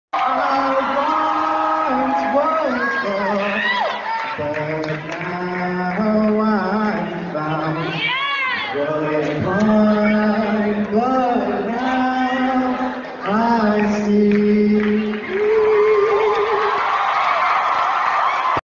I once was lost, but now I'm found. Was blind, but now I see.